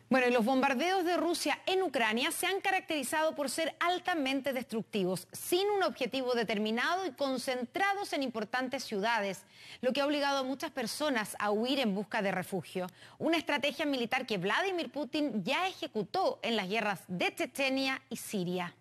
Bueno, y los bombardeos de Rusia en Ucrania se han caracterizado por ser altamente destructivos, sin un objetivo determinado y concentrados en importantes ciudades, lo que ha obligado a muchas personas a huir en busca de refugio. Una estrategia militar que Vladimir Putin ya ejecutó en las guerras de Chechenia y Siria.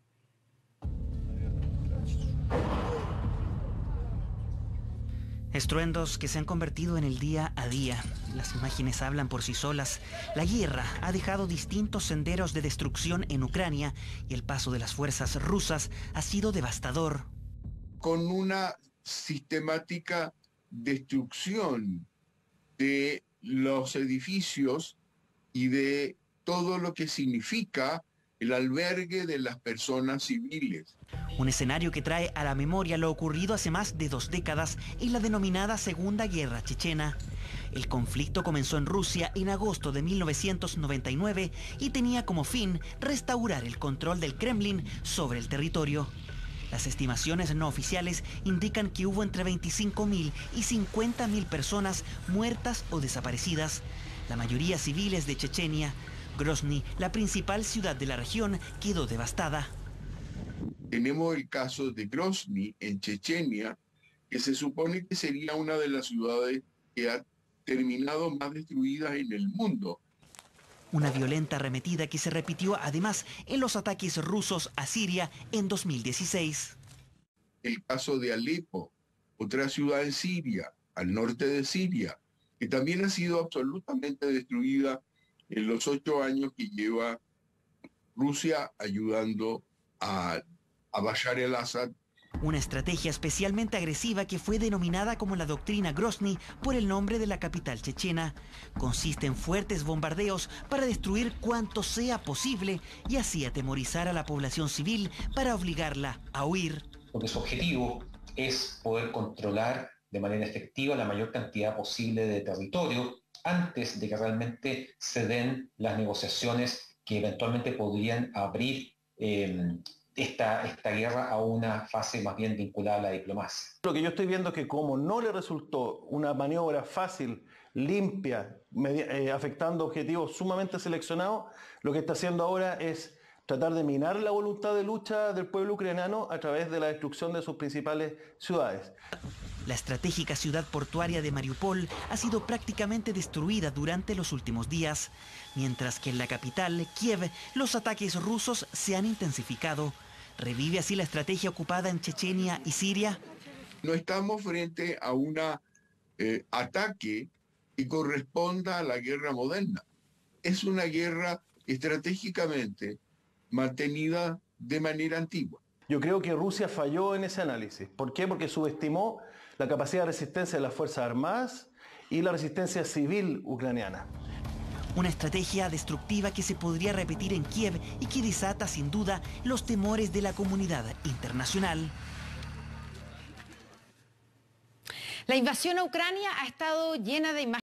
Estruendos que se han convertido en el día a día. Las imágenes hablan por sí solas. La guerra ha dejado distintos senderos de destrucción en Ucrania y el paso de las fuerzas rusas ha sido devastador. Con una sistemática destrucción de los edificios y de todo lo que significa el albergue de las personas civiles. Un escenario que trae a la memoria lo ocurrido hace más de 2 décadas en la denominada Segunda Guerra Chechena. El conflicto comenzó en Rusia en agosto de 1999 y tenía como fin restaurar el control del Kremlin sobre el territorio. Las estimaciones no oficiales indican que hubo entre 25.000 y 50.000 personas muertas o desaparecidas, la mayoría civiles de Chechenia. Grozny, la principal ciudad de la región, quedó devastada. Tenemos el caso de Grozny en Chechenia, que se supone que sería una de las ciudades que ha terminado más destruidas en el mundo. Una violenta arremetida que se repitió además en los ataques rusos a Siria en 2016. El caso de Alepo, otra ciudad en Siria, al norte de Siria, que también ha sido absolutamente destruida en los 8 años que lleva Rusia ayudando a Bashar al-Assad. Una estrategia especialmente agresiva que fue denominada como la doctrina Grozny por el nombre de la capital chechena. Consiste en fuertes bombardeos para destruir cuanto sea posible y así atemorizar a la población civil para obligarla a huir. Porque su objetivo es poder controlar de manera efectiva la mayor cantidad posible de territorio antes de que realmente se den las negociaciones que eventualmente podrían abrir esta guerra a una fase más bien vinculada a la diplomacia. Lo que yo estoy viendo es que como no le resultó una maniobra fácil, limpia, afectando objetivos sumamente seleccionados, lo que está haciendo ahora es tratar de minar la voluntad de lucha del pueblo ucraniano a través de la destrucción de sus principales ciudades. La estratégica ciudad portuaria de Mariupol ha sido prácticamente destruida durante los últimos días, mientras que en la capital, Kiev, los ataques rusos se han intensificado. ¿Revive así la estrategia ocupada en Chechenia y Siria? No estamos frente a un ataque que corresponda a la guerra moderna. Es una guerra estratégicamente mantenida de manera antigua. Yo creo que Rusia falló en ese análisis. ¿Por qué? Porque subestimó la capacidad de resistencia de las Fuerzas Armadas y la resistencia civil ucraniana. Una estrategia destructiva que se podría repetir en Kiev y que desata sin duda los temores de la comunidad internacional. La invasión a Ucrania ha estado llena de imágenes